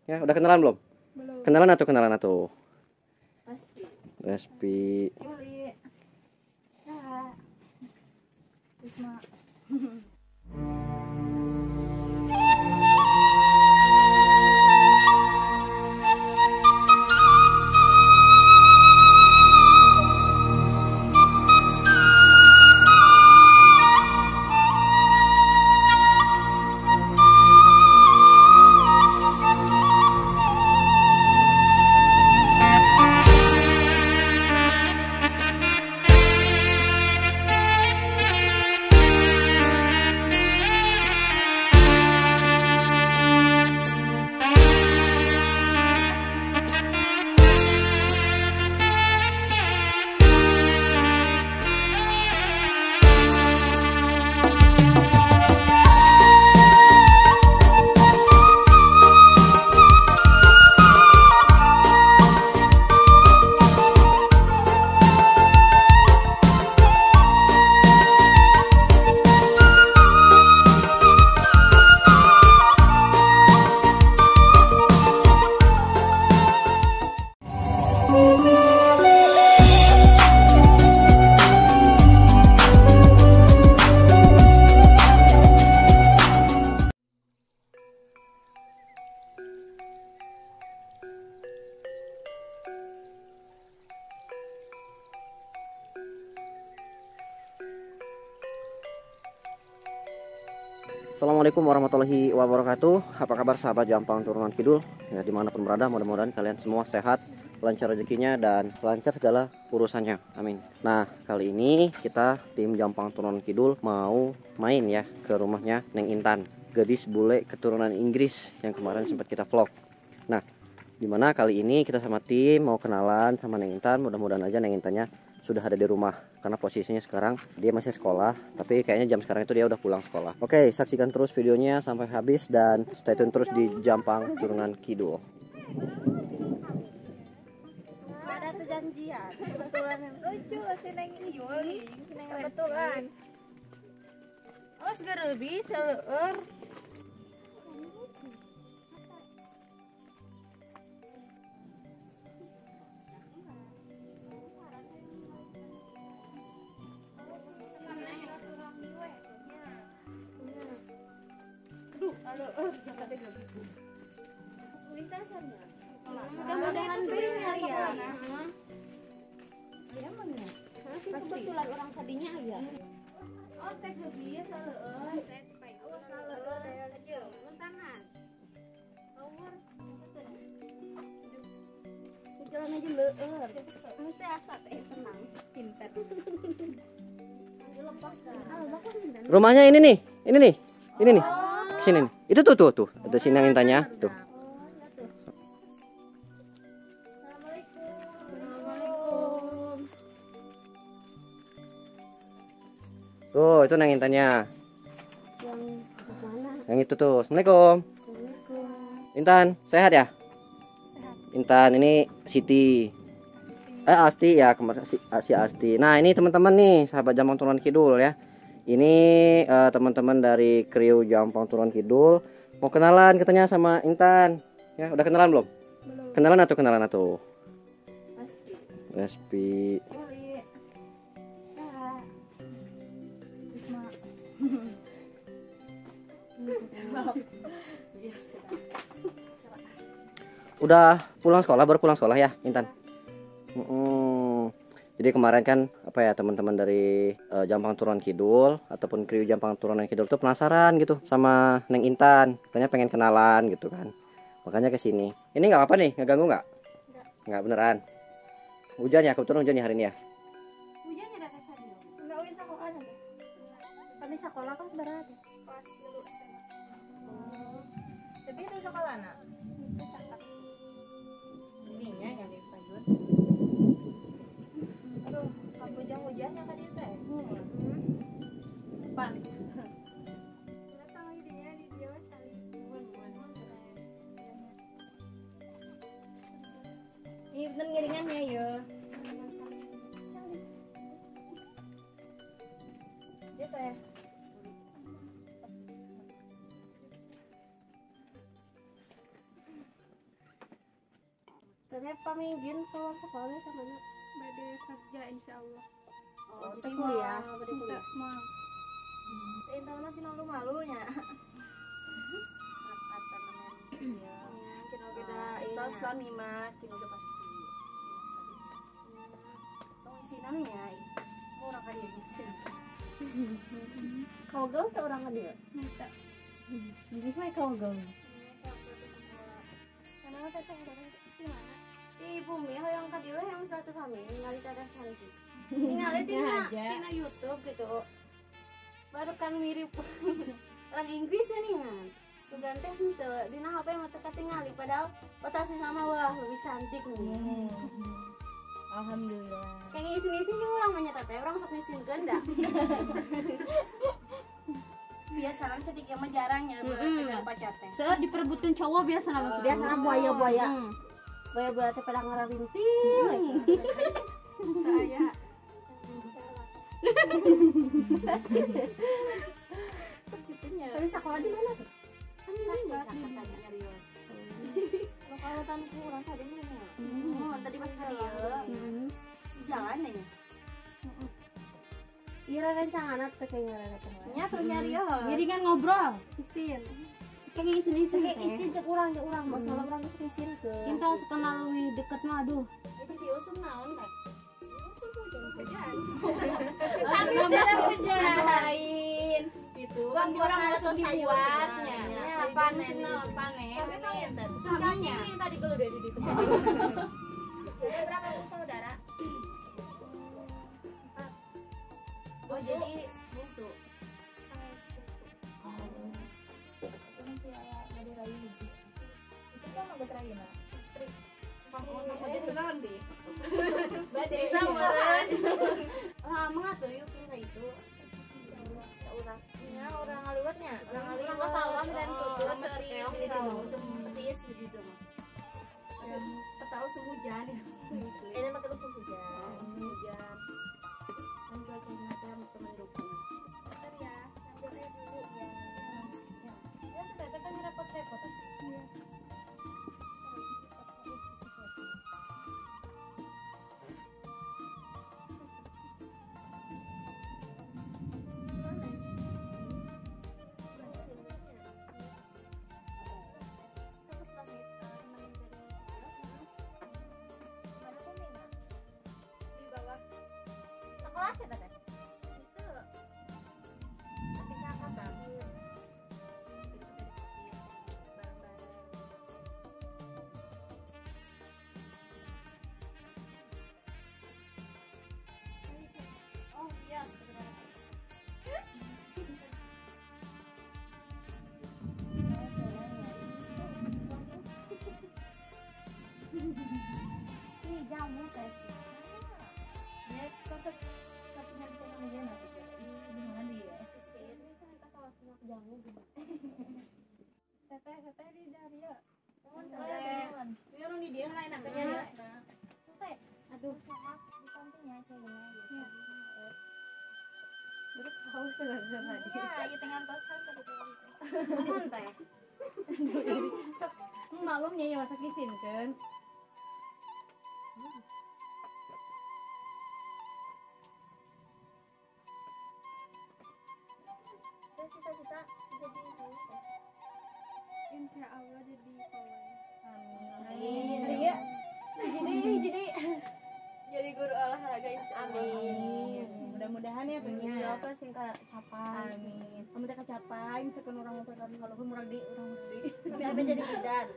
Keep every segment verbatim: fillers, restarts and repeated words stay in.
Ya, udah kenalan belum? Belum. Kenalan atau kenalan atau? Pasti. Respi. Yuli. Ya. Risma. Assalamualaikum warahmatullahi wabarakatuh. Apa kabar sahabat Jampang Turunan Kidul? Ya, dimanapun berada, mudah-mudahan kalian semua sehat, lancar rezekinya, dan lancar segala urusannya. Amin. Nah, kali ini kita tim Jampang Turunan Kidul mau main ya ke rumahnya Neng Intan, gadis bule keturunan Inggris yang kemarin sempat kita vlog. Nah, dimana kali ini kita sama tim mau kenalan sama Neng Intan. Mudah-mudahan aja Neng Intannya sudah ada di rumah, karena posisinya sekarang dia masih sekolah, tapi kayaknya jam sekarang itu dia udah pulang sekolah. Oke, saksikan terus videonya sampai habis dan stay tune terus di Jampang Turunan Kidul. Ada perjanjian. Kebetulan yang lucu si Neng Yuli. Si Neng kebetulan. Oh, segera lebih seueur. Mudah-mudahan benar ya. Iya mana? Kebetulan orang tadinya ya. Oh, teh geus saleueur, teh payung saleueur aja. Muntangan. Power. Jalan aja leueur. Teh asa teh tenang, pintar. Rumahnya ini nih, ini nih, ini nih, sini nih. Itu tuh tuh tuh, ada si Neng Intannya tuh. Tuh, itu Neng Intannya. Yang mana? Yang itu tuh. Assalamualaikum. Intan, sehat ya? Sehat. Intan, ini Siti. Eh Asti ya, kemarin si, si Asti. Nah, ini teman-teman nih, sahabat Jampang Turunan Kidul ya. Ini uh, teman-teman dari kriu Jampang Turunan Kidul mau kenalan katanya sama Intan. Ya, udah kenalan belum? Belum. Kenalan atau kenalan atau? Pasti. Respi. Yuli. Ya. Risma. Udah pulang sekolah, baru pulang sekolah ya, Intan? Mm-mm. Jadi kemarin kan apa ya, teman-teman dari uh, Jampang Turunan Kidul ataupun kriu Jampang Turunan Kidul tuh penasaran gitu sama Neng Intan, katanya pengen kenalan gitu kan, makanya ke sini. Ini nggak apa nih, nggak ganggu nggak? Nggak beneran. Hujan ya, kebetulan hujan ya hari ini ya. Hujan ya teh tadi. Enggak usah sekolah nanti. Kami sekolah kan sebenarnya teh. Kelas dulu S M A. Oh. Tapi itu sekolah anak. Itu cakap. Ininya yang di Pajun. Aduh, kamu hujan-hujannya kan itu teh. Hmm. Pas. Datang lagi dia di dia cari. Ini bener ngiringannya ya. Dia teh. Katanya pamingin keluar sekolah ke mana? Bade kerja insya Allah. Oh, jadi kuliah, berarti Enggak kuliah. mau. Intan masih malu-malunya. Kata nemen ya. Kino kita Kita suami mah kini udah pasti. Biasa-biasa. Tong isinannya murah kali ya isin. Kau gaul tak orang dia? Minta. Jadi kau kau gaul. Karena teteh orang gimana? Di bumi yang kadieu yang silaturahmi ningali teteh cantik. Ningali tina tina YouTube gitu. Baru kan mirip orang Inggris ya nih kan. Tugan teh henteu dina H P mah teu katingali padahal otak sama wah lebih cantik nih. Alhamdulillah. Kayak ngisi-ngisi juga orang mah teh orang sok ngisinkeun da. Biasa orang cantik mah jarang ya buat pegang pacar teh. Saat diperebutkan cowok biasa nama Biasa buaya-buaya. Buaya-buaya teh pada ngararintil. saya. Tapi sekolah di mana tuh? Serius. Kalau tanku orang tadi mana? Oh, tadi pas kali ya. Jalan aja. Ira rencangan teh kayak ngaranna teh. Nya tuh nyari ya. Jadi kan ngobrol, isin. Kayak isin-isin Kayak teh. isin cek urang cek urang, masalah urang geus isin ke. Kita sekenal lebih deket mah aduh. Jadi dia usum naon kan? Tapi udah hujan. Lain. Itu kan orang langsung dibuatnya. Ya, panen panen. naon panen. Sampai kalian tadi. Suaminya. Yang tadi kalau udah di situ. Jadi berapa saudara? Oh, jadi bungsu. Masih aya ngade rayu hiji. Bisa kan ngade rayu na? Istri. Kamu jadi naon di? Bade sameureun. Ah, mah tuh yuk kayak itu. Urang. Ya, urang ngaliwatnya. Urang ngaliwat sawah dan tutut seuri Gitu, seperti itu gitu mah. Dan tahu sehujan. Ini mah terus hujan. Hujan. Dan cuacanya teh mendukung. Bentar ya, ambil air dulu ya. Ya, sudah tekan repot-repot. Iya. Sekolah sih teh. Itu bisa kata. Oh, iya sebenarnya. Ini jamu teh. Ya, kosek satunya di tengah meja nanti ya. Ini di mana dia? Ini kan kita kalau senak jamu gitu. Teteh, teteh di Daria. Mohon Teh. Ini orang di dia lain apanya ya. Teteh, aduh sama di sampingnya ceweknya gitu. Baru tahu segala tadi. Iya, iya tengah tosan tadi tuh. Mohon teh. Sok malumnya ya masak isin kan. Dan cita-cita jadi ibu. Insya Allah jadi kawan. Amin. Jadi ya. Jadi jadi Jadi guru olahraga insya Allah. amin. Mudah-mudahan ya punya. Ya apa sih kak capai. Amin. Kamu teh kecapai misalkan orang mau kan kalau pun murah di orang murah di. Tapi apa jadi bidan?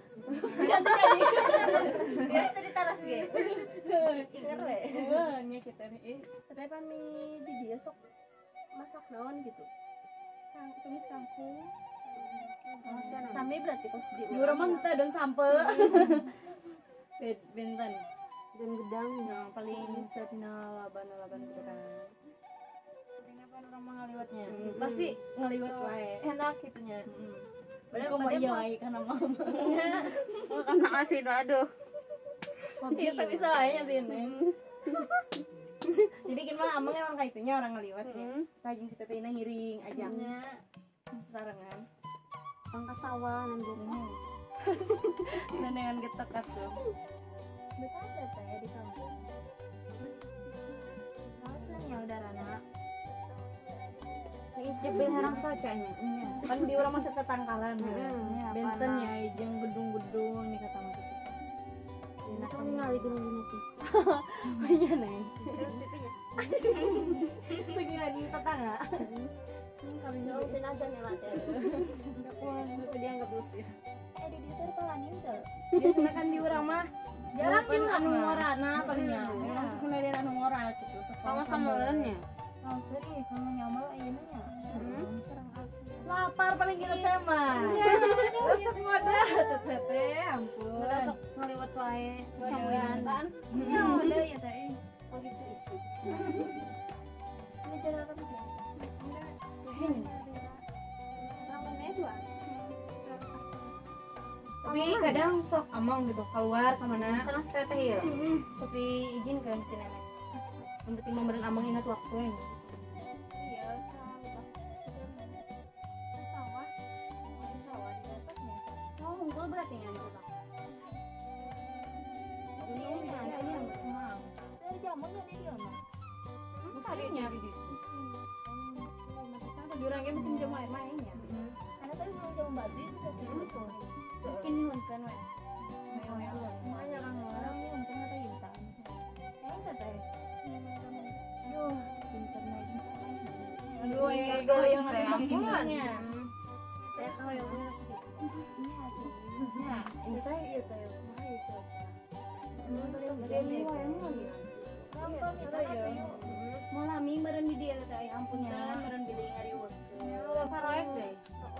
Ya tadi taras ge. Ingat we. Wah, nya kita nih. Tapi pami di dia sok masak naon gitu. Kang tumis kangkung. Sami berarti kos di Di urang mah teh don sampe. Bet benten. dan gedang. Yang paling setna laban-laban gitu kan. Kenapa orang mengaliwatnya? Hmm, pasti ngeliwat wae. Enak gitunya. Heeh. Padahal Kok mau padahal iya mah- wae kana mama. Karena asin aduh. Iya tapi soalnya sih Neng. Jadi gimana amang emang kayak itunya orang ngeliwat ya. Tajing si tetehna ngiring ajang Nya sarangan. pangkas sawah nanti. Nenengan getek atuh. Betul ada teh di kampung. Hausnya udara nak. Is cepil harang socanya. Kan di orang masa tetangkalan ya. Iya, Benten panas. ya jeung gedung-gedung di kata mah gitu. Enak ngali gedung-gedung itu. Iya neng. Terus pipinya. Segini di tetangga. Kami nurutin aja nih lah teh. Enggak kuat itu dianggap usir. Eh di desa palanin tuh. Biasanya kan di urang mah Jarang kan juga anu mah. ngorana palingnya. Hmm, Ya, ya. langsung kemudian anu ngora gitu. Kamu sameuleunnya. Mau sih kamu nyamal ayeuna nya. Hmm. Kurang asli. Lapar paling kita tema. Resep ngoda tuh teh, ampun. Udah sok ngaliwat wae Camuyan camuyan. kan? Ya udah ya teh. Oh gitu isi. Ini jalan apa sih? Enggak. Ramai dua. Tapi kadang sok among gitu keluar kemana. Sareng teteh ya. Sok diizinkan si nenek. Yang penting memberi among ingat waktunya. Iya, lupa. Di sawah. Di sawah di atasnya. Oh, unggul berarti ya anak udah. Musimnya sih yang mau. Dari jamunya di dia mah. Musimnya di situ. Sampai jurang ge musim jamu air mainnya. Karena tadi mau jamu babi sudah betul. Terus ini hunkan we. Makanya orang-orang ini mungkin kata intan. Ya intan teh. Aduh, internet ini salah. Aduh, yang Gawe yang teh nanti ampun. sampingnya. Teh sama yang punya sakit. Ini hati. Ya, ini teh iya teh. Mah iya cuaca. Terus dia ini wae mau ya. Gampang itu ya. Mau lami meureun di dieu teh ay ampun kan meureun beli ngariweuh. Karoek deh.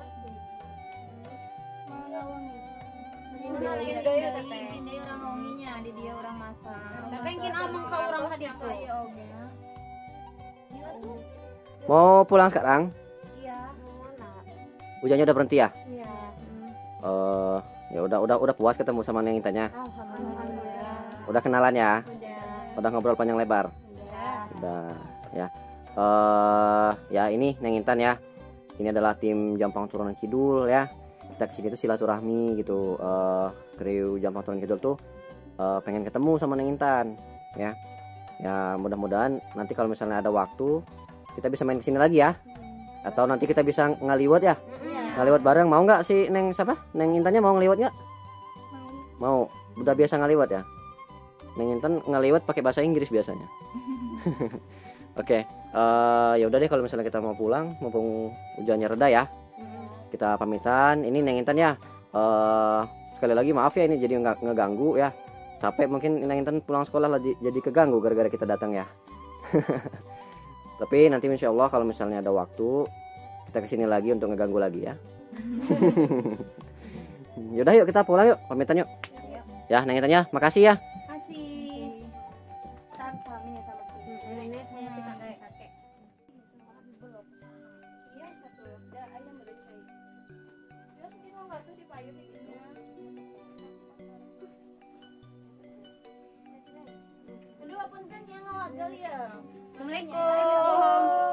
Mau lawang itu. Ini lagi Ini deui deui teh. teteh. Ini deui urang ngonginya, di dia urang masak. Teteh ngin among ka urang ka ditu. Iya oge. Iya tuh. Mau pulang sekarang? Iya, mana? Hujannya udah berhenti ya? Iya. Eh, ya udah udah udah puas ketemu sama Neng Intannya. Alhamdulillah. Udah kenalan ya? Udah. Udah ngobrol panjang lebar? Iya. Udah ya. Eh, ya ini Neng Intan ya. Ini adalah tim Jampang Turunan Kidul ya. Kita kesini tuh silaturahmi gitu. Eh, kru Jampang Turunan Kidul tuh eh, pengen ketemu sama Neng Intan ya. Ya mudah-mudahan nanti kalau misalnya ada waktu kita bisa main kesini lagi ya. Atau nanti kita bisa ngaliwat ya. Ngaliwat bareng mau nggak sih Neng siapa? Neng Intannya mau ngaliwat nggak? Mau. Udah biasa ngaliwat ya. Neng Intan ngaliwat pakai bahasa Inggris biasanya. Oke, eh, ya udah deh kalau misalnya kita mau pulang, mumpung hujannya reda ya, kita pamitan. Ini Neng Intan ya. Eh, sekali lagi maaf ya ini jadi nggak ngeganggu ya. Capek mungkin Neng Intan pulang sekolah lagi jadi keganggu gara-gara kita datang ya. Tapi nanti insya Allah kalau misalnya ada waktu kita kesini lagi untuk ngeganggu lagi ya. Yaudah yuk kita pulang yuk, pamitan yuk. Ya Neng Intan ya, makasih ya. Kasih. Tar salaminya sama si. Ini saya si kakek. Kakek. Iya satu. Udah ayam udah dipayu. Terus ini mau bakso dipayu bikinnya. Aduh apun kan yang ngawagal ya. Assalamualaikum.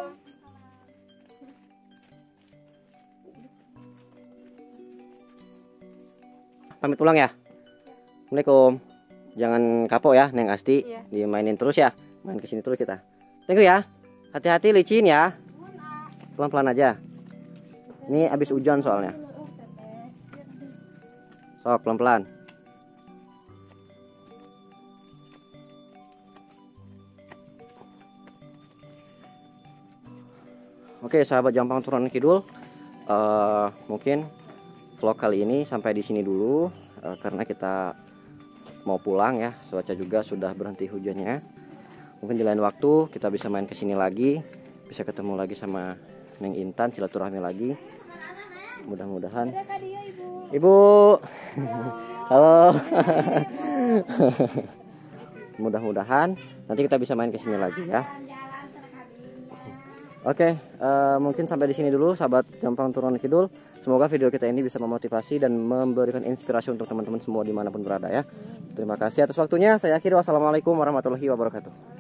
Pamit pulang ya. Assalamualaikum. Jangan kapok ya Neng Asti. Iya. Dimainin terus ya. Main kesini terus kita. Thank you ya. Hati-hati licin ya. Pelan-pelan aja. Ini abis hujan soalnya. Sok pelan-pelan. Oke sahabat Jampang Turunan Kidul, eh, mungkin vlog kali ini sampai di sini dulu eh, karena kita mau pulang ya. Cuaca juga sudah berhenti hujannya. Mungkin di lain waktu kita bisa main kesini lagi, bisa ketemu lagi sama Neng Intan, silaturahmi lagi. Mudah-mudahan. Ibu. Halo. Mudah-mudahan nanti kita bisa main kesini lagi ya. Oke, eh, mungkin sampai di sini dulu sahabat Jampang Turunan Kidul. Semoga video kita ini bisa memotivasi dan memberikan inspirasi untuk teman-teman semua dimanapun berada ya. Terima kasih atas waktunya. Saya akhiri. Wassalamualaikum warahmatullahi wabarakatuh.